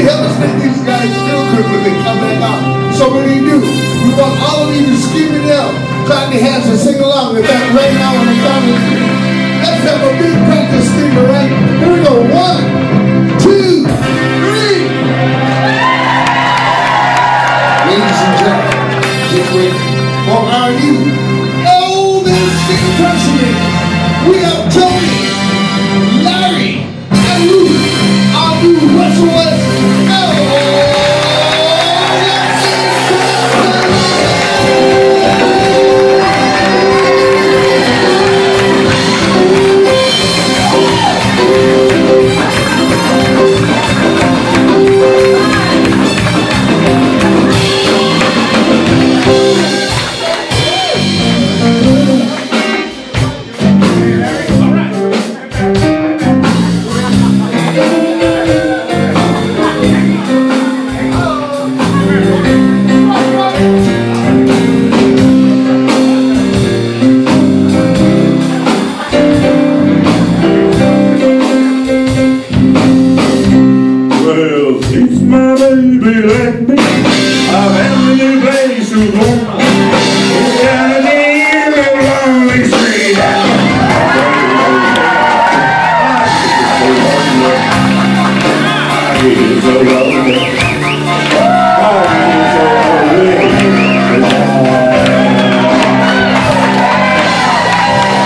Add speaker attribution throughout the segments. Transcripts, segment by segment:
Speaker 1: hell think these guys feel good when they come back out? So when they do, we want all of you to scream it out, clap your hands and sing along with that right now on the count of 3. Let's have a big practice screamer, right? Here we go. 1, 2, 3. Ladies and gentlemen, get ready for our new oldest big person. We have Tony, Larry, and Luke. Our new Russell West.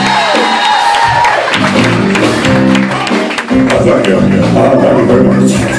Speaker 2: Thank you very much.